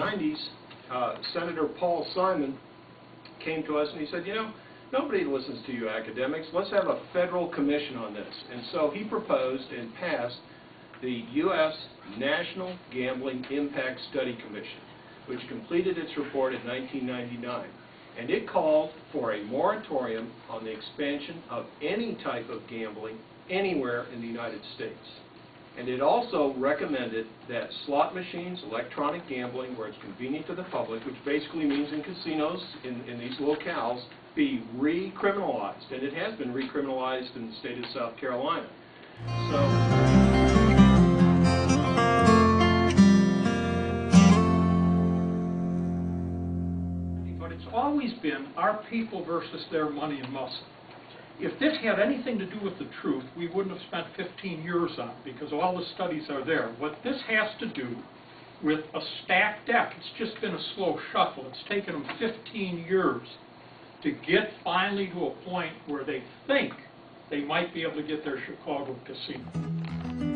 90s, Senator Paul Simon came to us and he said, you know, nobody listens to you academics. Let's have a federal commission on this. And so he proposed and passed the U.S. National Gambling Impact Study Commission, which completed its report in 1999. And it called for a moratorium on the expansion of any type of gambling anywhere in the United States. And it also recommended that slot machines, electronic gambling, where it's convenient to the public, which basically means in casinos, in these locales, be recriminalized. And it has been recriminalized in the state of South Carolina. But it's always been our people versus their money and muscle. If this had anything to do with the truth, we wouldn't have spent 15 years on it, because all the studies are there. What this has to do with a stacked deck, it's just been a slow shuffle. It's taken them 15 years to get finally to a point where they think they might be able to get their Chicago casino.